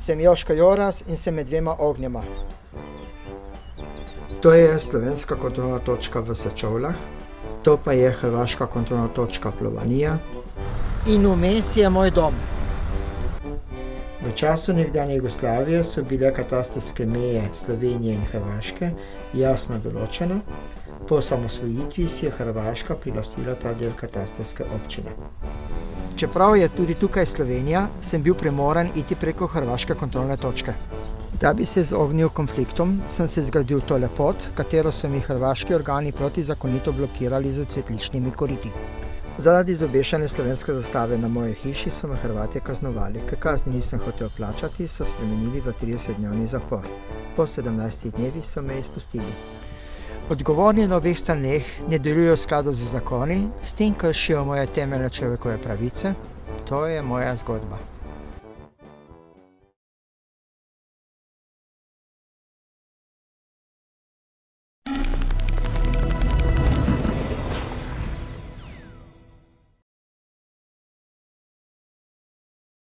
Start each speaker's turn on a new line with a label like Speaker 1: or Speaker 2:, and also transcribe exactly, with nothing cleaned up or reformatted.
Speaker 1: Sem Josko Joras in sem med dvema ognjema. To je slovenska kontrolna točka v Sečovljah, to pa je hrvaška kontrolna točka Plovanija. In vmes je moj dom. V času nekdanje Jugoslavije so bile katastrske meje Slovenije in Hrvaške jasno določene. Po osamosvojitvi si je Hrvaška prilastila ta del katastrske občine. Čeprav je tudi tukaj Slovenija, sem bil primoran iti preko hrvaške kontrolne točke. Da bi se izognil konfliktom, sem se zgradil tole pot, katero so mi hrvaški organi protizakonito blokirali z cvetličnimi koriti. Zaradi izobešanja slovenske zastave na moji hiši so me Hrvatje kaznovali. Ker kazni nisem hotel plačati, so spremenili v tridesetdnevni zapor. Po sedemnajstih dnevih so me izpustili. Odgovorni na obeh straneh ne delujejo v skladu z zakoni, s tem kršijo moje temeljne človekove pravice. To je moja zgodba.